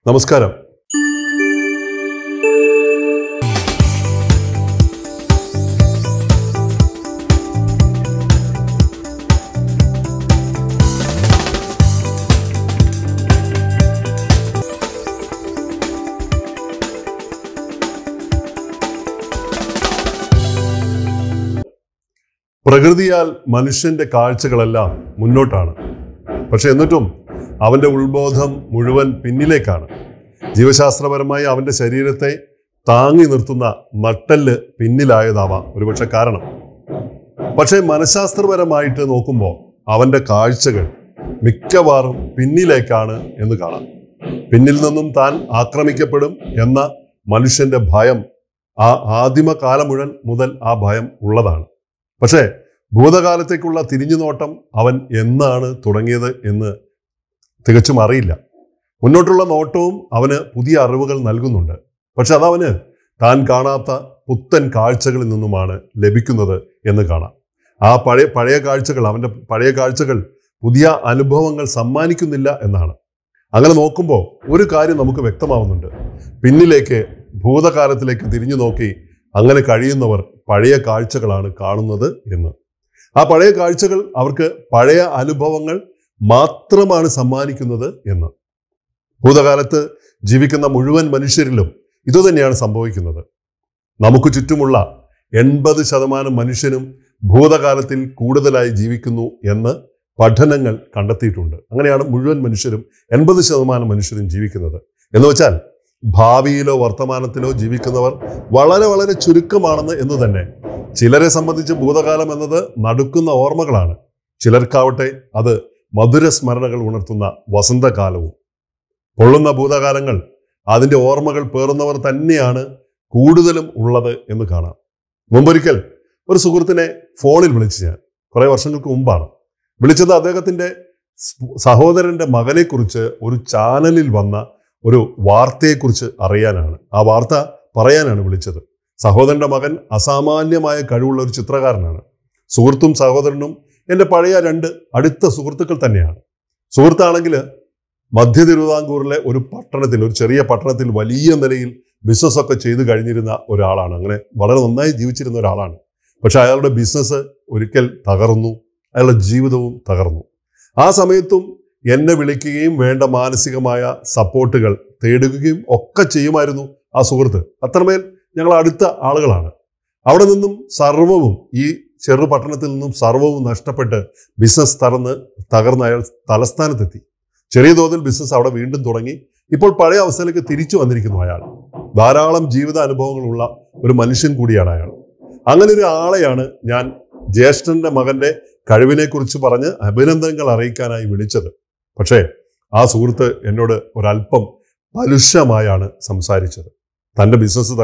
നമസ്കാരം. പ്രകൃതിയാൽ മനുഷ്യന്റെ കാഴ്ചകളെല്ലാം മുന്നോട്ടാണ്. പക്ഷെ എന്നിട്ടും അവൻ്റെ ഉത്ബോധം മുഴുവൻ പിന്നിലേക്കാണ്. ജീവശാസ്ത്രപരമായി അവൻ്റെ ശരീരത്തെ താങ്ങി നിർത്തുന്ന നട്ടെല്ല് പിന്നിലായതാവാം ഒരുപക്ഷെ കാരണം. പക്ഷേ മനഃശാസ്ത്രപരമായിട്ട് നോക്കുമ്പോൾ അവൻ്റെ കാഴ്ചകൾ മിക്കവാറും പിന്നിലേക്കാണ് എന്ന് കാണാം. പിന്നിൽ നിന്നും താൻ ആക്രമിക്കപ്പെടും എന്ന മനുഷ്യന്റെ ഭയം ആ ആദിമകാലം മുതൽ ആ ഭയം ഉള്ളതാണ്. പക്ഷേ ഭൂതകാലത്തേക്കുള്ള തിരിഞ്ഞുനോട്ടം അവൻ എന്നാണ് തുടങ്ങിയത് എന്ന് തികച്ചും അറിയില്ല. മുന്നോട്ടുള്ള നോട്ടവും അവന് പുതിയ അറിവുകൾ നൽകുന്നുണ്ട്. പക്ഷെ അതവന് താൻ കാണാത്ത പുത്തൻ കാഴ്ചകളിൽ നിന്നുമാണ് ലഭിക്കുന്നത് എന്ന് കാണാം. ആ പഴയ കാഴ്ചകൾ, അവൻ്റെ പഴയ കാഴ്ചകൾ പുതിയ അനുഭവങ്ങൾ സമ്മാനിക്കുന്നില്ല എന്നാണ്. അങ്ങനെ നോക്കുമ്പോൾ ഒരു കാര്യം നമുക്ക് വ്യക്തമാവുന്നുണ്ട്. പിന്നിലേക്ക്, ഭൂതകാലത്തിലേക്ക് തിരിഞ്ഞു നോക്കി അങ്ങനെ കഴിയുന്നവർ പഴയ കാഴ്ചകളാണ് കാണുന്നത് എന്ന്. ആ പഴയ കാഴ്ചകൾ അവർക്ക് പഴയ അനുഭവങ്ങൾ മാത്രമാണ് സമ്മാനിക്കുന്നത് എന്ന്. ഭൂതകാലത്ത് ജീവിക്കുന്ന മുഴുവൻ മനുഷ്യരിലും ഇതുതന്നെയാണ് സംഭവിക്കുന്നത്. നമുക്ക് ചുറ്റുമുള്ള 80% മനുഷ്യരും ഭൂതകാലത്തിൽ കൂടുതലായി ജീവിക്കുന്നു എന്ന് പഠനങ്ങൾ കണ്ടെത്തിയിട്ടുണ്ട്. അങ്ങനെയാണ് മുഴുവൻ മനുഷ്യരും 80% മനുഷ്യരും ജീവിക്കുന്നത്. എന്ന് വെച്ചാൽ ഭാവിയിലോ വർത്തമാനത്തിലോ ജീവിക്കുന്നവർ വളരെ വളരെ ചുരുക്കമാണെന്ന് എന്ന് തന്നെ. ചിലരെ സംബന്ധിച്ച് ഭൂതകാലം എന്നത് നടുക്കുന്ന ഓർമ്മകളാണ്. ചിലർക്കാവട്ടെ അത് മധുര സ്മരണകൾ ഉണർത്തുന്ന വസന്തകാലവും. പൊള്ളുന്ന ഭൂതകാലങ്ങൾ, അതിൻ്റെ ഓർമ്മകൾ പേറുന്നവർ തന്നെയാണ് കൂടുതലും ഉള്ളത് എന്ന് കാണാം. മുമ്പൊരിക്കൽ ഒരു സുഹൃത്തിനെ ഫോണിൽ വിളിച്ച് ഞാൻ, കുറേ വർഷങ്ങൾക്ക് മുമ്പാണ് വിളിച്ചത്. അദ്ദേഹത്തിൻ്റെ സഹോദരൻ്റെ മകനെക്കുറിച്ച് ഒരു ചാനലിൽ വന്ന ഒരു വാർത്തയെക്കുറിച്ച് അറിയാനാണ്, ആ വാർത്ത പറയാനാണ് വിളിച്ചത്. സഹോദരൻ്റെ മകൻ അസാമാന്യമായ കഴിവുള്ള ഒരു ചിത്രകാരനാണ്. സുഹൃത്തും സഹോദരനും എൻ്റെ പഴയ 2 അടുത്ത സുഹൃത്തുക്കൾ തന്നെയാണ്. സുഹൃത്താണെങ്കിൽ മധ്യ തിരുവിതാംകൂറിലെ ഒരു ചെറിയ പട്ടണത്തിൽ വലിയ നിലയിൽ ബിസിനസ്സൊക്കെ ചെയ്തു കഴിഞ്ഞിരുന്ന ഒരാളാണ്. അങ്ങനെ വളരെ നന്നായി ജീവിച്ചിരുന്ന ഒരാളാണ്. പക്ഷെ അയാളുടെ ബിസിനസ് ഒരിക്കൽ തകർന്നു, അയാളുടെ ജീവിതവും തകർന്നു. ആ സമയത്തും എന്നെ വിളിക്കുകയും വേണ്ട മാനസികമായ സപ്പോർട്ടുകൾ തേടുകയും ഒക്കെ ചെയ്യുമായിരുന്നു ആ സുഹൃത്ത്. അത്രമേൽ ഞങ്ങൾ അടുത്ത ആളുകളാണ്. അവിടെ നിന്നും സർവവും, ഈ ചെറു പട്ടണത്തിൽ നിന്നും സർവവും നഷ്ടപ്പെട്ട് ബിസിനസ് തകർന്ന് അയാൾ തലസ്ഥാനത്തെത്തി. ചെറിയ തോതിൽ ബിസിനസ് അവിടെ വീണ്ടും തുടങ്ങി. ഇപ്പോൾ പഴയ അവസ്ഥയിലേക്ക് തിരിച്ചു വന്നിരിക്കുന്നു അയാൾ. ധാരാളം ജീവിത അനുഭവങ്ങളുള്ള ഒരു മനുഷ്യൻ കൂടിയാണ് അയാൾ. അങ്ങനെ ഒരു ആളെയാണ് ഞാൻ ജ്യേഷ്ഠന്റെ മകന്റെ കഴിവിനെക്കുറിച്ച് പറഞ്ഞ് അഭിനന്ദനങ്ങൾ അറിയിക്കാനായി വിളിച്ചത്. പക്ഷേ ആ സുഹൃത്ത് എന്നോട് ഒരല്പം പരുഷമായാണ് സംസാരിച്ചത്. തൻ്റെ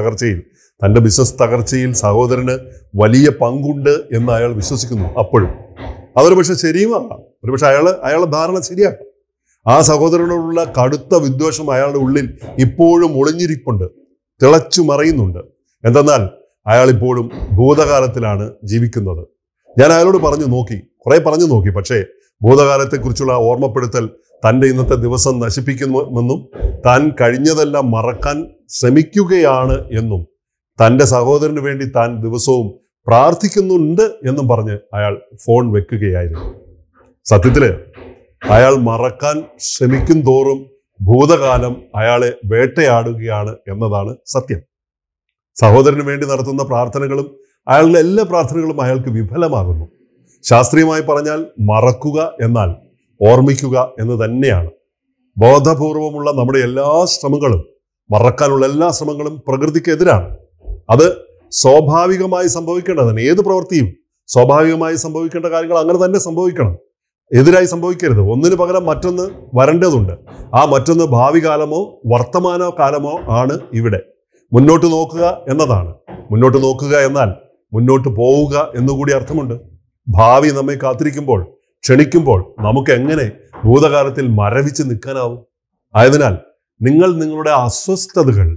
ബിസിനസ് തകർച്ചയിൽ സഹോദരന് വലിയ പങ്കുണ്ട് എന്ന് അയാൾ വിശ്വസിക്കുന്നു. അപ്പോഴും അതൊരു പക്ഷെ ശരിയുമാകാം, ഒരുപക്ഷെ അയാളുടെ ധാരണ ശരിയാക്കാം. ആ സഹോദരനോടുള്ള കടുത്ത വിദ്വേഷം അയാളുടെ ഉള്ളിൽ ഇപ്പോഴും ഒളിഞ്ഞിരിപ്പുണ്ട്, തിളച്ചു മറയുന്നുണ്ട്. എന്തെന്നാൽ അയാൾ ഇപ്പോഴും ഭൂതകാലത്തിലാണ് ജീവിക്കുന്നത്. ഞാൻ അയാളോട് കുറെ പറഞ്ഞു നോക്കി. പക്ഷേ ഭൂതകാലത്തെക്കുറിച്ചുള്ള ഓർമ്മപ്പെടുത്തൽ തൻ്റെ ഇന്നത്തെ ദിവസം നശിപ്പിക്കുമെന്നും താൻ കഴിഞ്ഞതെല്ലാം മറക്കാൻ ശ്രമിക്കുകയാണ് എന്നും തൻ്റെ സഹോദരന് വേണ്ടി താൻ ദിവസവും പ്രാർത്ഥിക്കുന്നുണ്ട് എന്നും പറഞ്ഞ് അയാൾ ഫോൺ വെക്കുകയായിരുന്നു. സത്യത്തില് അയാൾ മറക്കാൻ ശ്രമിക്കും തോറും ഭൂതകാലം അയാളെ വേട്ടയാടുകയാണ് എന്നതാണ് സത്യം. സഹോദരന് വേണ്ടി നടത്തുന്ന പ്രാർത്ഥനകളും, അയാളുടെ എല്ലാ പ്രാർത്ഥനകളും അയാൾക്ക് വിഫലമാകുന്നു. ശാസ്ത്രീയമായി പറഞ്ഞാൽ മറക്കുക എന്നാൽ ഓർമ്മിക്കുക എന്ന് തന്നെയാണ്. ബോധപൂർവമുള്ള നമ്മുടെ എല്ലാ ശ്രമങ്ങളും, മറക്കാനുള്ള എല്ലാ ശ്രമങ്ങളും പ്രകൃതിക്കെതിരാണ്. അത് സ്വാഭാവികമായി സംഭവിക്കേണ്ടതാണ്. ഏത് പ്രവൃത്തിയും സ്വാഭാവികമായി സംഭവിക്കേണ്ട കാര്യങ്ങൾ അങ്ങനെ തന്നെ സംഭവിക്കണം, എതിരായി സംഭവിക്കരുത്. ഒന്നിനു പകരം മറ്റൊന്ന് വരേണ്ടതുണ്ട്. ആ മറ്റൊന്ന് ഭാവി കാലമോ വർത്തമാന കാലമോ ആണ് ഇവിടെ. മുന്നോട്ട് നോക്കുക എന്നതാണ്. മുന്നോട്ട് നോക്കുക എന്നാൽ മുന്നോട്ട് പോവുക എന്നുകൂടി അർത്ഥമുണ്ട്. ഭാവി നമ്മെ കാത്തിരിക്കുമ്പോൾ, ക്ഷണിക്കുമ്പോൾ നമുക്ക് എങ്ങനെ ഭൂതകാലത്തിൽ മരവിച്ച് നിൽക്കാനാവും? ആയതിനാൽ നിങ്ങൾ നിങ്ങളുടെ അസ്വസ്ഥതകൾ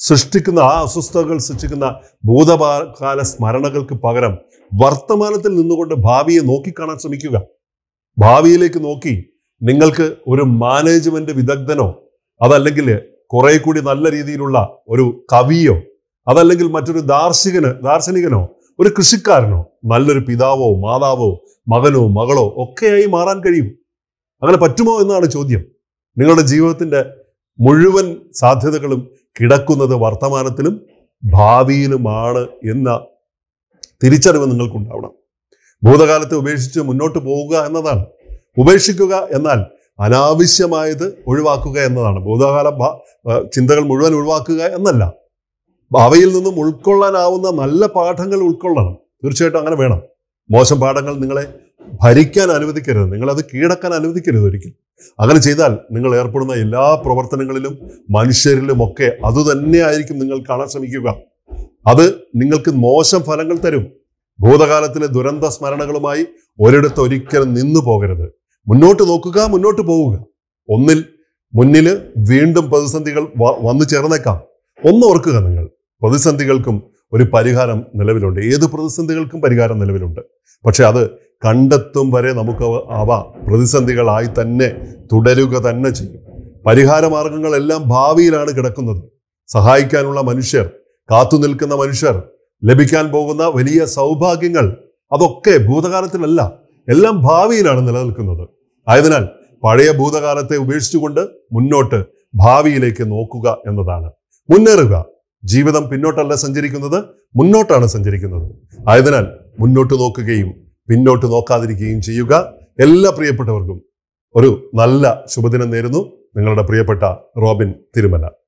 സൃഷ്ടിക്കുന്ന ഭൂതകാല സ്മരണകൾക്ക് പകരം വർത്തമാനത്തിൽ നിന്നുകൊണ്ട് ഭാവിയെ നോക്കിക്കാണാൻ ശ്രമിക്കുക. ഭാവിയിലേക്ക് നോക്കി നിങ്ങൾക്ക് ഒരു മാനേജ്മെന്റ് വിദഗ്ധനോ അതല്ലെങ്കിൽ കുറെ കൂടി നല്ല രീതിയിലുള്ള ഒരു കവിയോ അതല്ലെങ്കിൽ മറ്റൊരു ദാർശനികനോ ഒരു കൃഷിക്കാരനോ നല്ലൊരു പിതാവോ മാതാവോ മകനോ മകളോ ഒക്കെയായി മാറാൻ കഴിയും. അങ്ങനെ പറ്റുമോ എന്നാണ് ചോദ്യം. നിങ്ങളുടെ ജീവിതത്തിന്റെ മുഴുവൻ സാധ്യതകളും കിടക്കുന്നത് വർത്തമാനത്തിലും ഭാവിയിലുമാണ് എന്ന തിരിച്ചറിവ് നിങ്ങൾക്കുണ്ടാവണം. ഭൂതകാലത്തെ ഉപേക്ഷിച്ച് മുന്നോട്ട് പോവുക എന്നതാണ്. ഉപേക്ഷിക്കുക എന്നാൽ അനാവശ്യമായത് ഒഴിവാക്കുക എന്നതാണ്. ഭൂതകാല ചിന്തകൾ മുഴുവൻ ഒഴിവാക്കുക എന്നല്ല. അവയിൽ നിന്നും ഉൾക്കൊള്ളാനാവുന്ന നല്ല പാഠങ്ങൾ ഉൾക്കൊള്ളണം. തീർച്ചയായിട്ടും അങ്ങനെ വേണം. മോശം പാഠങ്ങൾ നിങ്ങളെ ഭരിക്കാൻ അനുവദിക്കരുത്, നിങ്ങളത് കീഴടക്കാൻ അനുവദിക്കരുത് ഒരിക്കലും. അങ്ങനെ ചെയ്താൽ നിങ്ങൾ ഏർപ്പെടുന്ന എല്ലാ പ്രവർത്തനങ്ങളിലും മനുഷ്യരിലുമൊക്കെ അതുതന്നെയായിരിക്കും നിങ്ങൾ കാണാൻ ശ്രമിക്കുക. അത് നിങ്ങൾക്ക് മോശം ഫലങ്ങൾ തരും. ഭൂതകാലത്തിലെ ദുരന്ത സ്മരണകളുമായി ഒരിടത്ത് ഒരിക്കലും നിന്നു പോകരുത്. മുന്നോട്ട് നോക്കുക, മുന്നോട്ട് പോവുക. മുന്നിൽ വീണ്ടും പ്രതിസന്ധികൾ വന്നു ചേർന്നേക്കാം. ഒന്ന് ഓർക്കുക, നിങ്ങൾ പ്രതിസന്ധികൾക്കും ഒരു പരിഹാരം നിലവിലുണ്ട്. ഏത് പ്രതിസന്ധികൾക്കും പരിഹാരം നിലവിലുണ്ട്. പക്ഷെ അത് കണ്ടെത്തും വരെ നമുക്ക് അവ പ്രതിസന്ധികളായി തന്നെ തുടരുക തന്നെ ചെയ്യും. പരിഹാര മാർഗങ്ങളെല്ലാം ഭാവിയിലാണ് കിടക്കുന്നത്. സഹായിക്കാനുള്ള മനുഷ്യർ, കാത്തുനിൽക്കുന്ന മനുഷ്യർ, ലഭിക്കാൻ പോകുന്ന വലിയ സൗഭാഗ്യങ്ങൾ അതൊക്കെ ഭൂതകാലത്തിലല്ല, എല്ലാം ഭാവിയിലാണ് നിലനിൽക്കുന്നത്. ആയതിനാൽ പഴയ ഭൂതകാലത്തെ ഉപേക്ഷിച്ചുകൊണ്ട് മുന്നോട്ട് ഭാവിയിലേക്ക് നോക്കുക എന്നതാണ്. മുന്നേറുക. ജീവിതം പിന്നോട്ടല്ല സഞ്ചരിക്കുന്നത്, മുന്നോട്ടാണ് സഞ്ചരിക്കുന്നത്. ആയതിനാൽ മുന്നോട്ട് നോക്കുകയും പിന്നോട്ട് നോക്കാതിരിക്കുകയും ചെയ്യുക. എല്ലാ പ്രിയപ്പെട്ടവർക്കും ഒരു നല്ല ശുഭദിനം നേരുന്നു. നിങ്ങളുടെ പ്രിയപ്പെട്ട റോബിൻ തിരുമല.